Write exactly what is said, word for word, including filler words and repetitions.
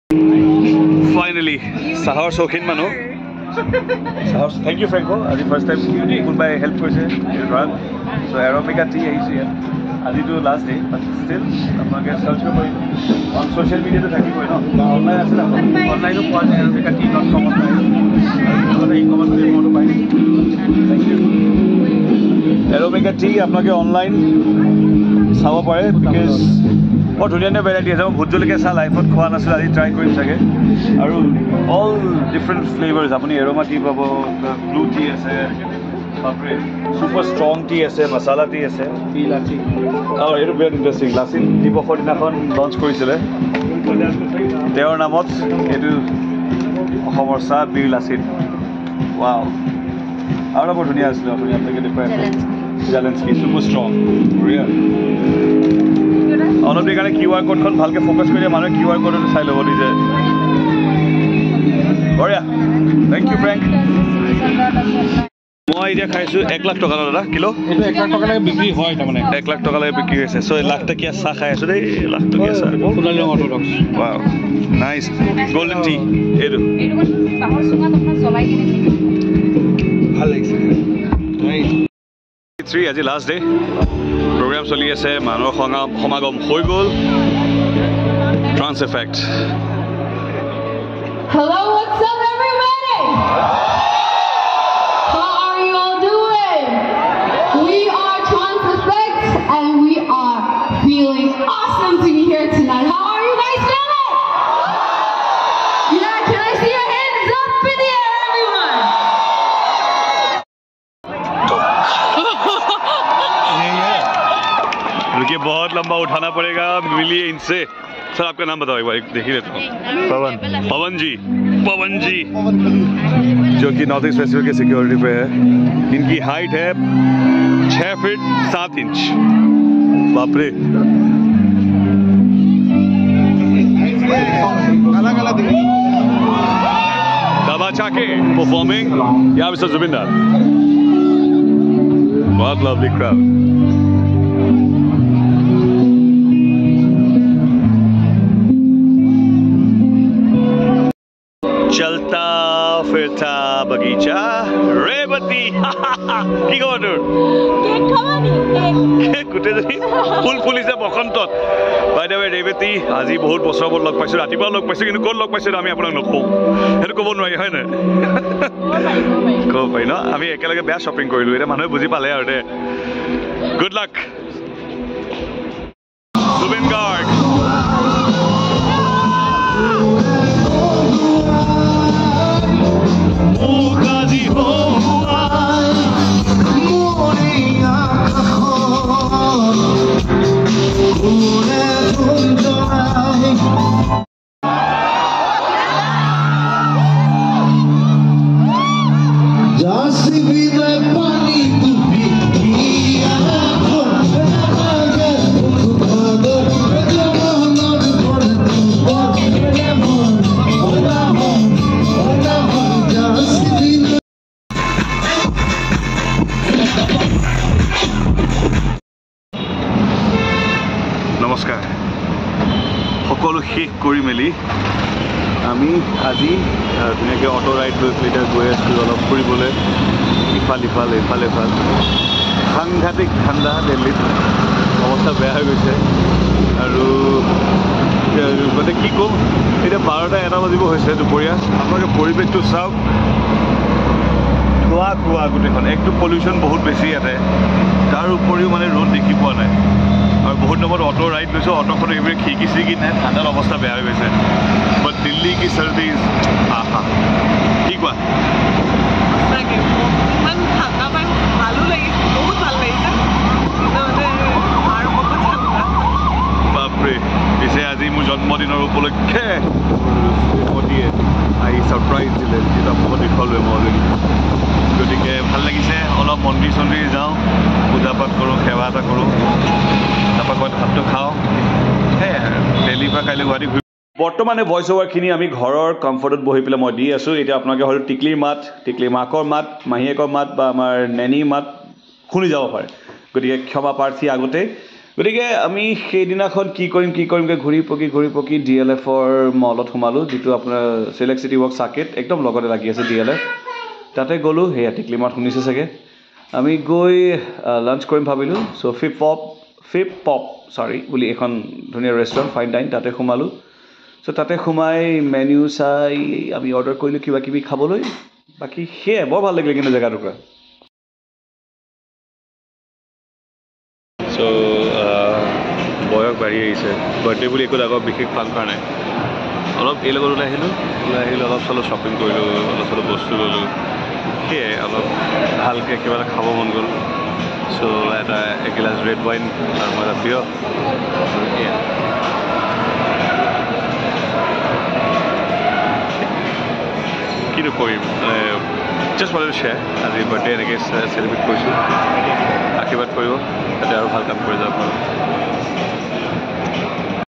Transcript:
Finally, Sahar Sokhin Manu. Sahar, thank you, Franco. As the first time, goodbye help for you. So, Aerobica tea is here. As the last day, but still, I'm going to search for on social media. To thank you, online, online, aerobica tea dot com. Thank you. Aerobica tea, I'm going to online. How about it? Because what do you know? Variety is. I'm going to try life food. Khwana sila di try koi sake. Aru all different flavors. Apni aroma tea pabo, blue tea ase, super strong tea ase, masala tea ase. Tea lassi. Oh, it is very interesting. Lassi tea before dinner kon launch koi sile. Their namot it is Homorsa beer lassi. Wow. Aru about dunia sila. Dunia take different. Zelensky super strong. Real. All of the kind of Q R code can focus on Q R code to silo. What is it? Oh yeah. Thank you, Frank. More idea khaisu one lakh toka la kilo. Eto one lakh toka la bikri hoy ta mane. one lakh toka la bikri hoise. So one lakh ta kya sa khai asu dei one lakh ta kya sa. Fulali orthodox. Wow. Nice. Golden tea. Edu. Edu bahor sunga topna solai kine. Bhal lagise. Nice. three আজি last day. Program choli ase manu সমগম হৈ গল. Trans effect. Hello, what's up, everybody? How are you all doing? We are Trans Effect, and we are feeling awesome to be here tonight. How are you guys feeling? Yeah, can I see your hands up in the air, everyone? रुकिए बहुत लंबा उठाना पड़ेगा मिलिए इनसे sir आपका नाम बताओ एक बार देख ही लेता हूँ पवन पवन जी पवन जी जो कि नॉर्थ ईस्ट फेस्टिवल के सिक्योरिटी पे है इनकी हाइट है छह फीट सात इंच बाप रे दादा चाके परफॉर्मिंग यहाँ मिस्टर जुबिंदर बहुत लवली क्राउड चलता फिरता बगीचा रेवती की खबर তোৰ কেক খাবানি কেক গুটে যদি ফুল ফুলিছে বসন্তত বাই দ্য ৱে ৰেবতী আজি বহুত বছৰ বল লগ পাইছো ৰাতিপুৱা লগ পাইছো কিন্তু ক'ত লগ পাইছো আমি আপোনাক নকওঁ সেইটো ক'ব নোৱাৰি হয় না ক'ব পাৰি ন আমি একেলগে বেয়া শ্বপিং কৰিলো এটা মানুহে বুজি পালে আৰু the good luck Zubeen Garg নমস্কাৰ সকলো শেষ কৰি মেলি আমি আজি ধুনীয়াকৈ অটো ৰাইড লৈ পেলাই গৈ আছোঁ অলপ ফুৰিবলৈ ইফাল ইফাল ইফাল ইফাল সাংঘাতিক ঠাণ্ডা দিল্লীত অৱস্থা বেয়া হৈ গৈছে আৰু মানে কি ক'ম এতিয়া বাৰটা এটা বাজিব হৈছে দুপৰীয়া আপোনালোকে পৰিৱেশটো চাওক ধোঁৱা ধোঁৱা গোটেইখন একটো পলিউশ্যন বহুত বেছি ইয়াতে তাৰ উপৰিও মানে ৰ'দ দেখি পোৱা নাই और बहुत नंबर ऑटो राइड লৈছো অটোখন এইবাৰ খিৰিকি চিৰিকি নাই ঠাণ্ডাৰ অৱস্থা বেয়া হৈ গৈছে বাট দিল্লী কি सर्दी আহা কি কোৱা সঁচাকৈ ইমান ঠাণ্ডা পাই ভালো লাগিছে বহুত ভাল লাগিছে আৰু বহুত ঠাণ্ডা বাপৰে পিছে আজি মোৰ জন্মদিনৰ উপলক্ষে মোদীয়ে আহি ছাৰপ্ৰাইজ দিলে যেটা বহুত দেখুৱালোৱে মই অলৰেডি গতিকে ভাল লাগিছে অলপ মন্দিৰ চন্দিৰ যাওঁ পূজা পাঠ কৰোঁ সেৱা এটা কৰোঁ তাৰপৰা ভাতটো খাওঁ সেয়াই দিল্লীৰ পৰা কাইলৈ গুৱাহাটী ঘূৰি বৰ্তমানে ভইচ অভাৰখিনি আমি ঘৰৰ কমফৰ্টত বহি পেলাই মই দি আছোঁ এতিয়া আপোনালোকে হয়তো টিকলিৰ মাত টিকলিৰ মাকৰ মাত মাহীয়েকৰ মাত বা আমাৰ নেনীৰ মাত শুনি যাব পাৰে গতিকে ক্ষমা প্ৰাৰ্থী আগতে গতিকে আমি সেইদিনাখন কি কৰিম কি কৰিমকৈ ঘূৰি পকি ঘূৰি পকি ডি এল এফৰ মলত সোমালোঁ, যিটো আপোনাৰ চিলেক্ট চিটি ৱৰ্ক চাৰ্কিট একদম লগতে লাগি আছে ডি এল এফ। তাতে গ'লোঁ, সেয়া টিকলিমাত শুনিছে চাগে। আমি গৈ লাঞ্চ কৰিম ভাবিলোঁ। চ' ফিপ পপ ফিপ পপ চৰি বুলি এখন ধুনীয়া ৰেষ্টুৰেণ্ট ফাইন ডাইন, তাতে সোমালোঁ। চ' তাতে সোমাই মেনিউ চাই আমি অৰ্ডাৰ কৰিলোঁ কিবা কিবি খাবলৈ। বাকী সেয়াই, বৰ ভাল লাগিলে কিন্তু জেগাটুকুৰা। চ' বয়স বাঢ়ি আহিছে, বাৰ্থডে বুলি একো ডাঙৰ বিশেষ প্লান কৰা নাই। অলপ এই লগত ওলাই আহিলোঁ, ওলাই আহিলোঁ অলপ চলপ শ্বপিং কৰিলোঁ, অলপ চলপ বস্তু ল'লোঁ। সেয়াই অলপ ভালকৈ কিবা এটা খাব মন গ'ল। চ' এটা এগিলাচ ৰেড ৱাইন আৰু মই এটা প্ৰিয়। সেয়া কিনো কৰিম, মানে জাষ্ট wanted to share আজি বাৰ্থডে এনেকৈ চেলিব্ৰেট কৰিছোঁ। আশীৰ্বাদ কৰিব যাতে আৰু ভাল কাম কৰি যাব পাৰোঁ।